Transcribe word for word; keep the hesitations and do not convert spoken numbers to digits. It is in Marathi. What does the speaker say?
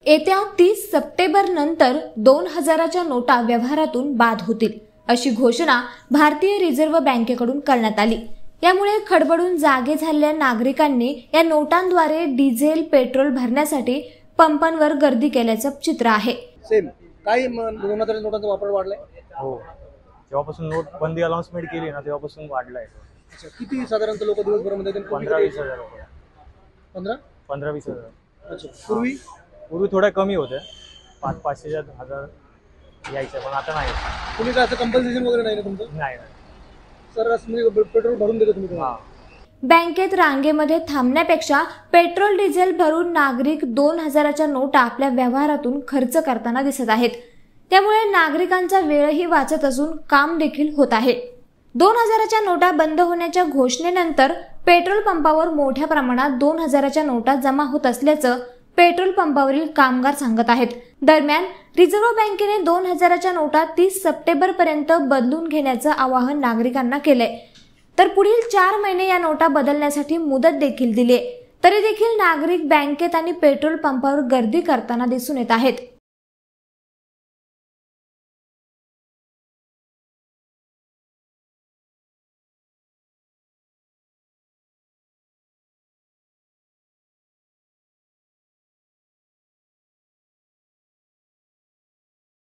येत्या तीस सप्टेंबर नंतर दोन हजाराच्या नोटा व्यवहारातून बाद होतील अशी घोषणा भारतीय रिझर्व्ह बँकेकडून करण्यात आली। यामुळे खडबडून जागे झालेल्या नागरिकांनी या नोटांद्वारे डिझेल पेट्रोल भरण्यासाठी पंपांवर गर्दी केल्याचं चित्र आहे। सेम काही दोन हजाराच्या नोटांचा वापर वाढलाय। हो, जेव्हापासून नोट बंदी अनाउन्समेंट केली ना तेव्हापासून वाढलाय। अच्छा, किती साधारणतः लोक दिवसभरामध्ये पंधरा वीस हजार रुपये पंधरा पंधरा वीस हजार। अच्छा, पूर्वी पूर्वी थोड्या कमी होत्या, पाच पाचशे हजार यायचं, पण आता नाही। तुम्ही काय असं कंपल्सेशन वगैरे नाही ना तुमचं? नाही नाही सर म्हणजे पेट्रोल भरून देतो तुम्ही? हां, बँकेत रांगेमध्ये थांबण्यापेक्षा पेट्रोल डिझेल भरून नागरिक दोन हजाराच्या नोटा आपल्या व्यवहारातून खर्च करताना दिसत आहेत। त्यामुळे नागरिकांचा वेळही वाचत असून काम देखील होत आहे। दोन हजाराच्या नोटा बंद होण्याच्या घोषणेनंतर पेट्रोल पंपावर मोठ्या प्रमाणात दोन हजाराच्या नोटा जमा होत असल्याचं पेट्रोल पंपावरील कामगार सांगत आहेत। दरम्यान रिझर्व्ह बँकेने दोन हजाराच्या नोटा तीस सप्टेंबर पर्यंत बदलून घेण्याचं आवाहन नागरिकांना केलंय, तर पुढील चार महिने या नोटा बदलण्यासाठी मुदत देखील दिली। तरी देखील नागरिक बँकेत आणि पेट्रोल पंपावर गर्दी करताना दिसून येत आहेत।